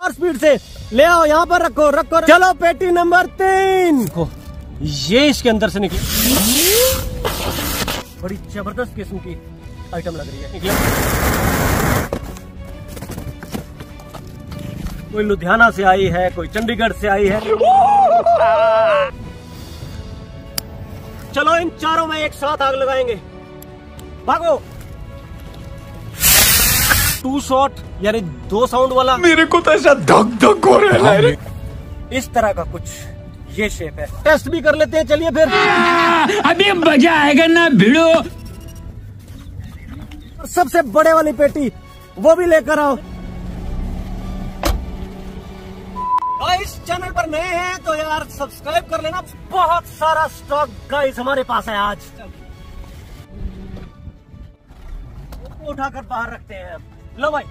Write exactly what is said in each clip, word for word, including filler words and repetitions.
और स्पीड से ले आओ, यहाँ पर रखो रखो। चलो पेटी नंबर तीन को ये इसके अंदर से निकली, बड़ी जबरदस्त किस्म की आइटम लग रही है। निकले कोई लुधियाना से आई है, कोई चंडीगढ़ से आई है। चलो इन चारों में एक साथ आग लगाएंगे, भागो। टू शॉट यानी दो साउंड वाला। मेरे को तो ऐसा धक धक हो रहा है। इस तरह का कुछ ये शेप है। टेस्ट भी कर लेते हैं, चलिए फिर। अभी मजा आएगा ना भिड़ो। सबसे बड़े वाली पेटी वो भी लेकर आओ। इस चैनल पर नए हैं तो यार सब्सक्राइब कर लेना। बहुत सारा स्टॉक गाइस हमारे पास है आज। उठाकर बाहर रखते हैं। लो भाई,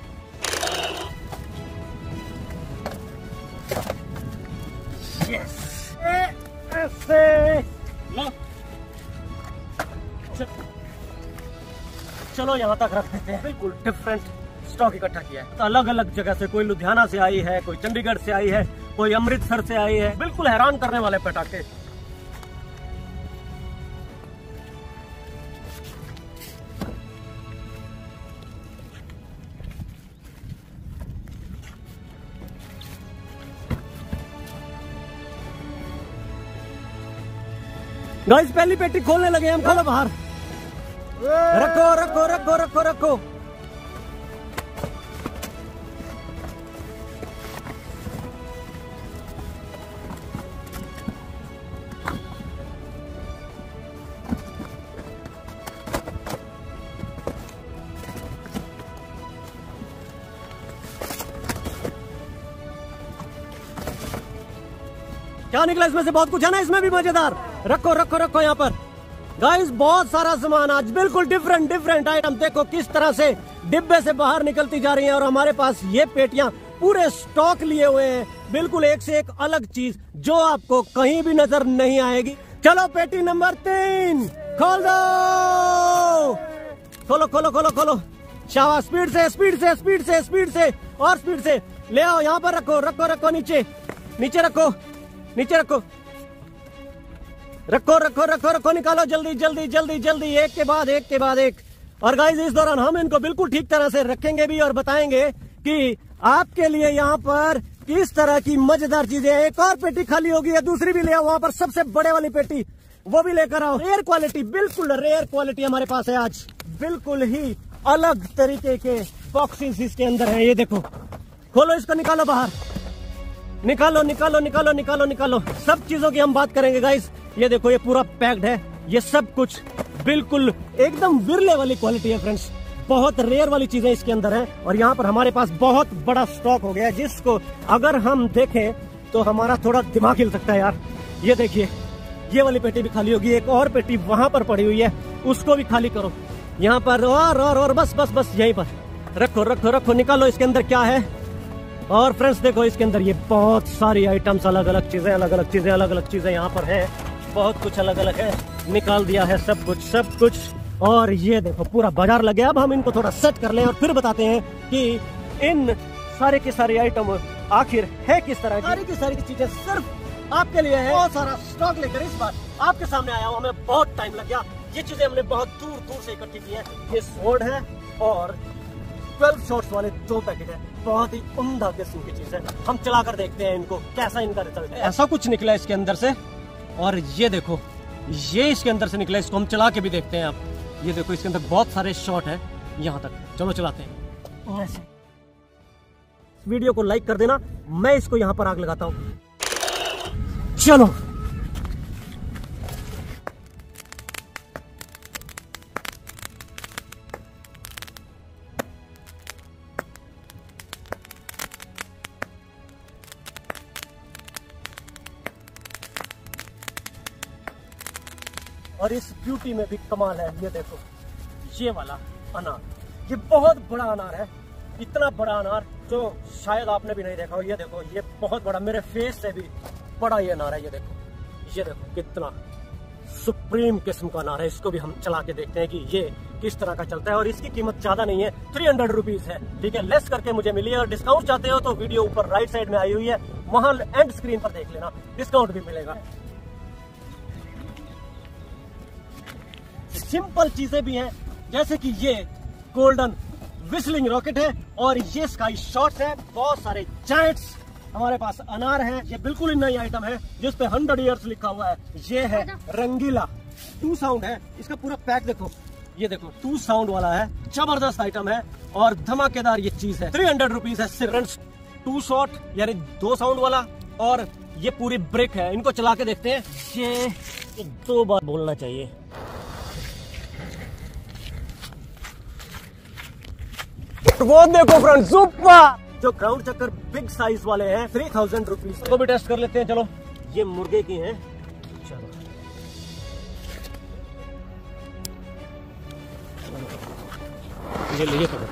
यस, ऐसे लो। चलो यहाँ तक रख देते हैं। बिल्कुल डिफरेंट स्टॉक इकट्ठा किया है, अलग अलग जगह से। कोई लुधियाना से आई है, कोई चंडीगढ़ से आई है, कोई अमृतसर से आई है। बिल्कुल हैरान करने वाले पटाखे। गाइस पहली पेटी खोलने लगे हम। खोलो बाहर, रखो रखो रखो रखो रखो। क्या निकला इसमें से? बहुत कुछ है ना इसमें भी मजेदार। रखो रखो रखो यहाँ पर। गाइस बहुत सारा सामान आज, बिल्कुल डिफरेंट डिफरेंट आइटम। देखो किस तरह से डिब्बे से बाहर निकलती जा रही हैं और हमारे पास ये पेटियां पूरे स्टॉक लिए हुए हैं। बिल्कुल एक से एक अलग चीज जो आपको कहीं भी नजर नहीं आएगी। चलो पेटी नंबर तीन खोल दो। खोलो खोलो खोलो खोलो। शाबाश, स्पीड से स्पीड से स्पीड से स्पीड से और स्पीड से ले आओ। यहाँ पर रखो रखो रखो। नीचे नीचे रखो, नीचे रखो रखो रखो रखो रखो। निकालो जल्दी जल्दी जल्दी जल्दी, एक के बाद एक के बाद एक। और गाइस इस दौरान हम इनको बिल्कुल ठीक तरह से रखेंगे भी और बताएंगे कि आपके लिए यहाँ पर किस तरह की मजेदार चीजें। एक और पेटी खाली होगी है, दूसरी भी ले आओ। वहां पर सबसे बड़े वाली पेटी वो भी लेकर आओ। रेयर क्वालिटी, बिल्कुल रेयर क्वालिटी हमारे पास है आज। बिल्कुल ही अलग तरीके के बॉक्सेस इसके अंदर है। ये देखो, खोलो इसको, निकालो बाहर, निकालो निकालो निकालो निकालो निकालो। सब चीजों की हम बात करेंगे गाइस। ये देखो ये पूरा पैक्ड है। ये सब कुछ बिल्कुल एकदम विरले वाली क्वालिटी है फ्रेंड्स। बहुत रेयर वाली चीजें इसके अंदर हैं और यहाँ पर हमारे पास बहुत बड़ा स्टॉक हो गया है, जिसको अगर हम देखें तो हमारा थोड़ा दिमाग हिल सकता है यार। ये देखिए, ये वाली पेटी भी खाली होगी। एक और पेटी वहां पर पड़ी हुई है, उसको भी खाली करो। यहाँ पर और और और बस बस बस यहीं पर रखो रखो रखो। निकालो इसके अंदर क्या है। और फ्रेंड्स देखो इसके अंदर ये बहुत सारी आइटम्स, अलग अलग चीजें अलग अलग चीजें अलग अलग चीजें यहाँ पर है। बहुत कुछ अलग अलग है, निकाल दिया है सब कुछ सब कुछ। और ये देखो पूरा बाजार लगे। अब हम इनको थोड़ा सेट कर लें और फिर बताते हैं कि इन सारे की सारी आइटम आखिर है किस तरह की। सारी की सारी की चीजें सिर्फ आपके लिए है। बहुत सारा स्टॉक लेकर इस बार आपके सामने आया हूँ। हमें बहुत टाइम लग गया। ये चीजें हमने बहुत दूर दूर से इकट्ठी की है। ये स्वॉर्ड है और ट्वेल्व शॉट्स वाले दो पैकेट है। बहुत ही उम्दा किस्म की चीज है। हम चला कर देखते हैं इनको, कैसा इनका रिजल्ट है। ऐसा कुछ निकला इसके अंदर से। और ये देखो, ये इसके अंदर से निकला। इसको हम चला के भी देखते हैं। आप ये देखो, इसके अंदर बहुत सारे शॉट है यहाँ तक। चलो चलाते हैं। वीडियो को लाइक कर देना। मैं इसको यहाँ पर आग लगाता हूँ। चलो और इस ब्यूटी में भी कमाल है। ये देखो, ये वाला अनार, ये बहुत बड़ा अनार है। इतना बड़ा अनार जो शायद आपने भी नहीं देखा हो। ये देखो, ये बहुत बड़ा, मेरे फेस से भी बड़ा ये अनार है। ये देखो, ये देखो कितना सुप्रीम किस्म का अनार है। इसको भी हम चला के देखते हैं कि ये किस तरह का चलता है। और इसकी कीमत ज्यादा नहीं है, थ्री हंड्रेड रुपीज है, ठीक है। लेस करके मुझे मिली है। और डिस्काउंट चाहते हो तो वीडियो ऊपर राइट साइड में आई हुई है, वहां एंड स्क्रीन पर देख लेना, डिस्काउंट भी मिलेगा। सिंपल चीजें भी हैं, जैसे कि ये गोल्डन विस्लिंग रॉकेट है और ये स्काई शॉट्स है। बहुत सारे जायंट्स हमारे पास अनार है। ये बिल्कुल ही नई आइटम है जिस पे हंड्रेड इयर्स लिखा हुआ है। ये है रंगीला, टू साउंड है। इसका पूरा पैक देखो, ये देखो टू साउंड वाला है, जबरदस्त आइटम है और धमाकेदार ये चीज है। थ्री हंड्रेड रुपीज है सिर्फ। टू शॉट यानी दो साउंड वाला और ये पूरी ब्रिक है। इनको चला के देखते हैं। ये दो बार बोलना चाहिए। वो देखो फ्रेंड्स, सुपर जो ग्राउंड चक्कर बिग साइज वाले हैं, थ्री थाउजेंड रुपीज को भी टेस्ट कर लेते हैं। चलो, ये मुर्गे की हैं। चलो ये लिए पकड़।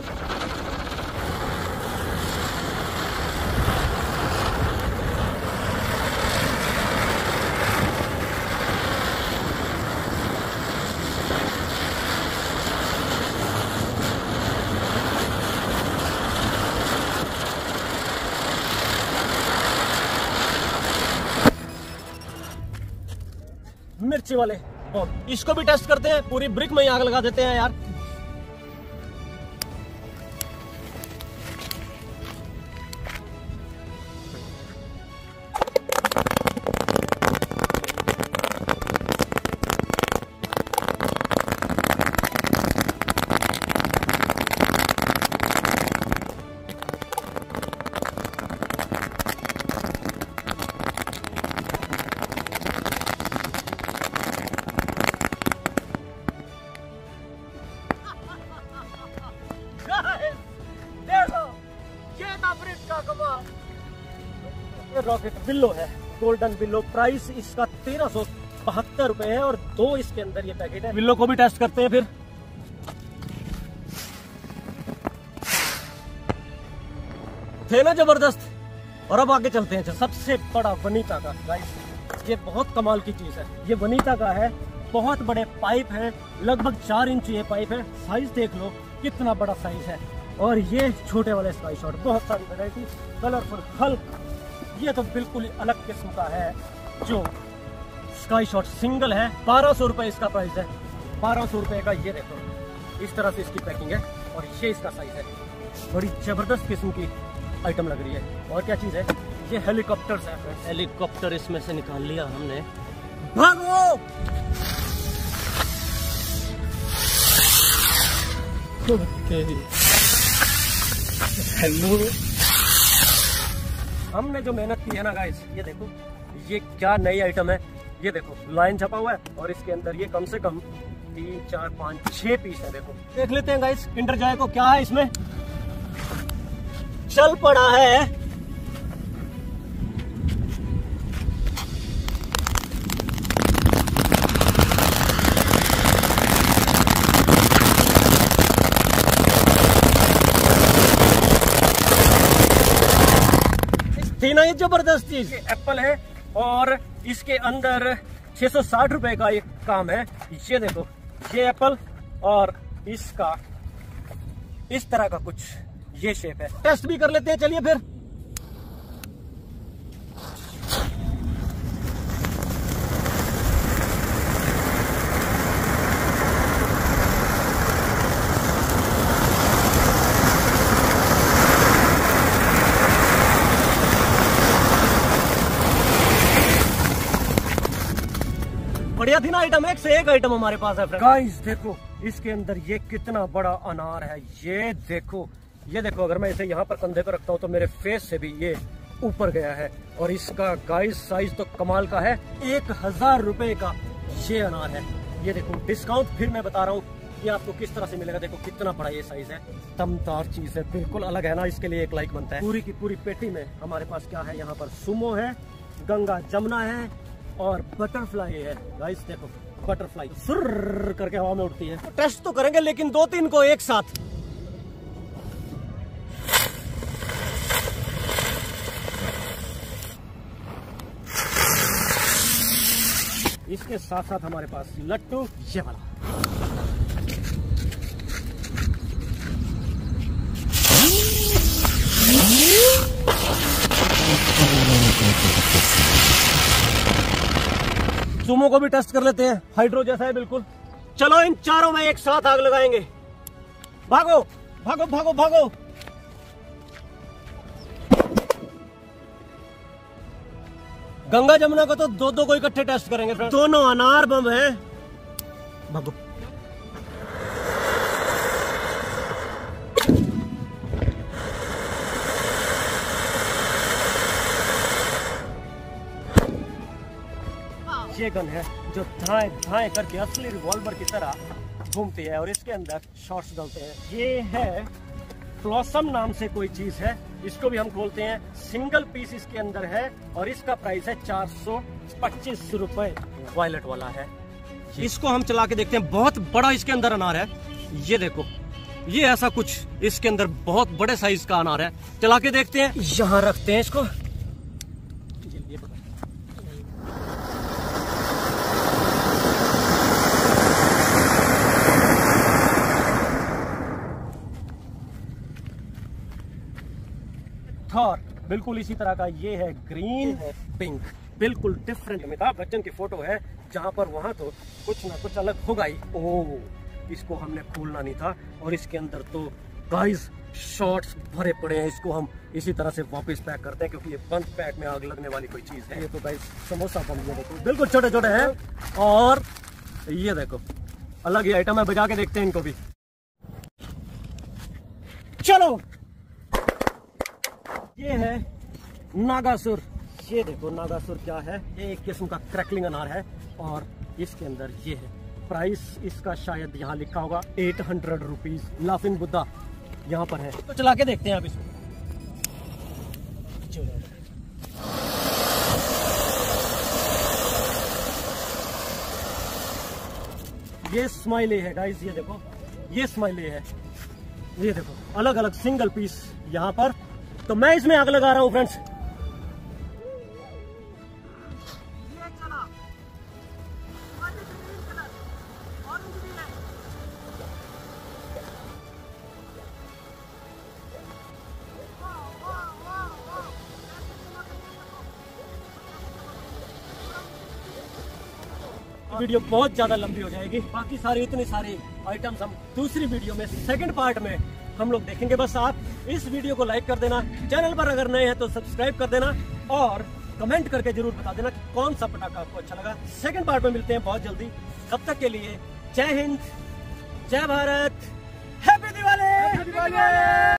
मिर्ची वाले बॉल, इसको भी टेस्ट करते हैं। पूरी ब्रिक में आग लगा देते हैं यार। रॉकेट बिल्लो है, गोल्डन बिल्लो। प्राइस इसका तेरह सौ बहत्तर रुपए है और दो इसके अंदर ये पैकेट है। बिल्लो को भी टेस्ट करते हैं फिर। थे ना जबरदस्त। और अब आगे चलते हैं। सबसे बड़ा वनीता का गाइस, ये बहुत कमाल की चीज है। ये वनीता का है, बहुत बड़े पाइप है, लगभग चार इंच ये पाइप है। साइज देख लो कितना बड़ा साइज है। और ये छोटे वाले स्काई शॉट, बहुत सारी वैरायटी, कलरफुल हल्क। ये तो बिल्कुल ही अलग किस्म का है जो स्काई शॉट सिंगल है। बारह सौ रुपए इसका प्राइस है, बारह सौ रुपए का। ये देखो इस तरह से इसकी पैकिंग है और ये इसका साइज है। बड़ी जबरदस्त किस्म की आइटम लग रही है। और क्या चीज है, ये हेलीकॉप्टर है। हेलीकॉप्टर इसमें से निकाल लिया हमने। भागो! हेलो, हमने जो मेहनत की है ना गाइस, ये देखो ये क्या नई आइटम है। ये देखो लाइन छपा हुआ है और इसके अंदर ये कम से कम तीन चार पाँच छह पीस है। देखो देख लेते हैं गाइस किंडर जॉय को क्या है इसमें। चल पड़ा है। थी ना ये जबरदस्त चीज। एप्पल है और इसके अंदर छह सौ साठ रुपए का एक काम है। ये देखो ये एप्पल और इसका इस तरह का कुछ ये शेप है। टेस्ट भी कर लेते हैं, चलिए फिर। बढ़िया थी ना आइटम, एक से एक आइटम हमारे पास है। गाइस देखो इसके अंदर ये कितना बड़ा अनार है। ये देखो, ये देखो, अगर मैं इसे यहाँ पर कंधे पर रखता हूँ तो मेरे फेस से भी ये ऊपर गया है। और इसका गाइस साइज तो कमाल का है। एक हजार रुपए का ये अनार है। ये देखो डिस्काउंट फिर मैं बता रहा हूँ ये आपको किस तरह से मिलेगा। देखो कितना बड़ा ये साइज है, दमदार चीज है, बिल्कुल अलग है ना। इसके लिए एक लाइक बनता है। पूरी की पूरी पेटी में हमारे पास क्या है, यहाँ पर सुमो है, गंगा जमुना है और बटरफ्लाई है। गाइस देखो बटरफ्लाई सुर करके हवा में उड़ती है। तो टेस्ट तो करेंगे लेकिन दो तीन को एक साथ। इसके साथ साथ हमारे पास लट्टू ये वाला। सुमो को भी टेस्ट कर लेते हैं, हाइड्रो जैसा है बिल्कुल। चलो इन चारों में एक साथ आग लगाएंगे। भागो भागो भागो भागो। गंगा जमुना को तो दो दो को इकट्ठे टेस्ट करेंगे फ्रेंड्स। दोनों अनार बम है। भागो। ये गन है जो धाए धाए करके असली रिवॉल्वर की तरह घूमती है और इसके अंदर शॉट्स डलते हैं। ये है फ्लॉसम नाम से कोई चीज है, इसको भी हम खोलते हैं। सिंगल पीस इसके अंदर है और इसका प्राइस है चार सौ पच्चीस रुपए। वायलेट वाला है, इसको हम चला के देखते हैं। बहुत बड़ा इसके अंदर अनार है, ये देखो, ये ऐसा कुछ इसके अंदर बहुत बड़े साइज का अनार है। चला के देखते हैं, यहाँ रखते हैं इसको। थॉर बिल्कुल इसी तरह का, ये है ग्रीन पिंक, बिल्कुल डिफरेंट। अमिताभ बच्चन की फोटो है जहां पर वहां तो कुछ ना कुछ अलग होगा ही। ओह, इसको हमने खोलना नहीं था और इसके अंदर तो गाइस शॉट्स भरे पड़े हैं। इसको हम इसी तरह से वापस पैक करते हैं क्योंकि ये बंद पैक में आग लगने वाली कोई चीज है। ये तो गाइस समोसा बम, ये देखो बिल्कुल छोटे छोटे हैं और ये देखो अलग ही आइटम है। बजा के देखते हैं इनको भी। चलो, ये है नागासुर। ये देखो नागासुर क्या है, ये एक किस्म का क्रैकलिंग अनार है और इसके अंदर ये है। प्राइस इसका शायद यहाँ लिखा होगा eight hundred rupees. Laughing Buddha यहाँ पर है, तो चला के देखते हैं आप इसको। ये स्माइली है गाइस, ये देखो ये स्माइली है। ये देखो अलग अलग सिंगल पीस यहाँ पर। तो मैं इसमें आग लगा रहा हूं फ्रेंड्स। वीडियो बहुत ज्यादा लंबी हो जाएगी, बाकी सारी इतनी सारी आइटम्स हम दूसरी वीडियो में सेकंड पार्ट में हम लोग देखेंगे। बस आप इस वीडियो को लाइक कर देना, चैनल पर अगर नए हैं तो सब्सक्राइब कर देना और कमेंट करके जरूर बता देना कि कौन सा पटाखा आपको अच्छा लगा। सेकंड पार्ट में मिलते हैं बहुत जल्दी। तब तक के लिए जय हिंद, जय भारत, हैप्पी दिवाली।